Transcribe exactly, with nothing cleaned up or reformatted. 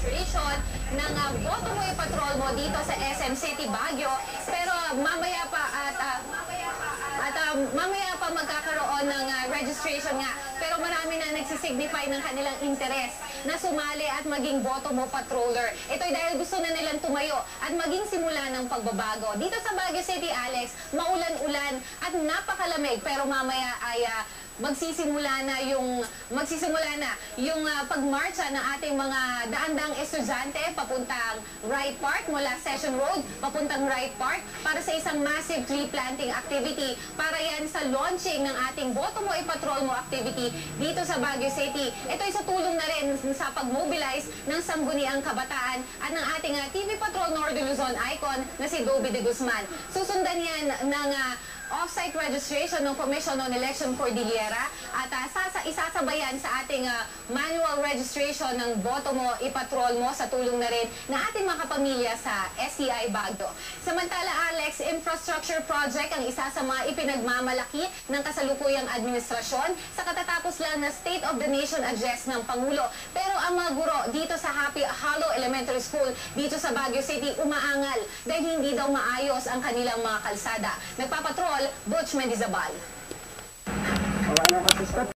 registration ng uh, boto mo i-patrol mo dito sa S M City Baguio. Pero mamaya pa at uh, at uh, mamaya pa magkakaroon ng uh, registration nga. Pero marami na nagsisignify ng kanilang interes na sumali at maging boto mo patroller. Ito'y dahil gusto na nilang tumayo at maging simula ng pagbabago. Dito sa Baguio City, Alex, maulan-ulan at napakalamig. Pero mamaya ay uh, magsisimula na yung magsisimula na yung uh, pagmarcha ng ating mga daan-daang estudyante papuntang Wright Park mula Session Road papuntang Wright Park para sa isang massive tree planting activity para yan sa launching ng ating Boto Mo I-Patrol Mo activity dito sa Baguio City. Ito ay sa tulong na rin sa pag-mobilize ng Sangguniang Kabataan at ng ating uh, T V Patrol Northern Luzon icon na si Dobby de Guzman. Susundan yan ng uh, off-site registration ng Commission on Election Cordillera at uh, sasa isasabayan sa ating uh, manual registration ng Boto Mo I-Patrol Mo sa tulong na rin ng ating mga kapamilya sa S T I Baguio. Samantala, Alex, infrastructure project ang isa sa mga ipinagmamalaki ng kasalukuyang administrasyon sa katatapos lang na State of the Nation address ng Pangulo. Pero ang mga guro dito sa Happy Hollow Elementary School dito sa Baguio City umaangal dahil hindi daw maayos ang kanilang mga kalsada. Nagpapatrol Butch Mendizabal.